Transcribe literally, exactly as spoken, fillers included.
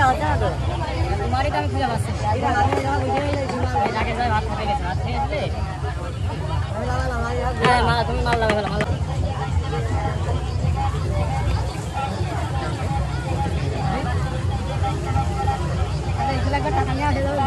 হচ্ছে না তো তোমারই তো আমি খুঁজে পাচ্ছি না। এটা আমি যখন বুঝে গেছি মাল এই যাকে যাই ভাত খেতে গেছে ভাত খেয়ে আসলে আমি লাগালাম আমি হ্যাঁ মাল তুমি মাল লাগাবে মাল টাকা নিয়ে আসে যাবে